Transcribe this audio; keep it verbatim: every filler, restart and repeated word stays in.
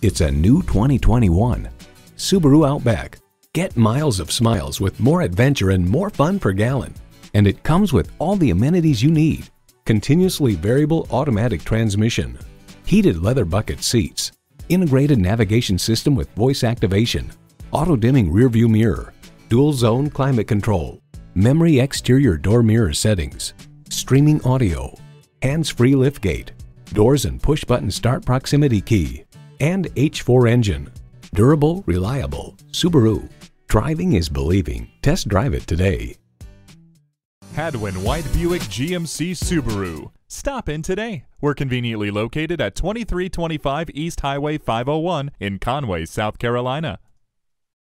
It's a new twenty twenty-one Subaru Outback. Get miles of smiles with more adventure and more fun per gallon. And it comes with all the amenities you need. Continuously variable automatic transmission, heated leather bucket seats, integrated navigation system with voice activation, auto-dimming rearview mirror, dual zone climate control, memory exterior door mirror settings, streaming audio, hands-free liftgate, doors and push-button start proximity key, and H four engine. Durable, reliable. Subaru. Driving is believing. Test drive it today. Hadwin White Buick G M C Subaru. Stop in today. We're conveniently located at twenty-three twenty-five East Highway five oh one in Conway, South Carolina.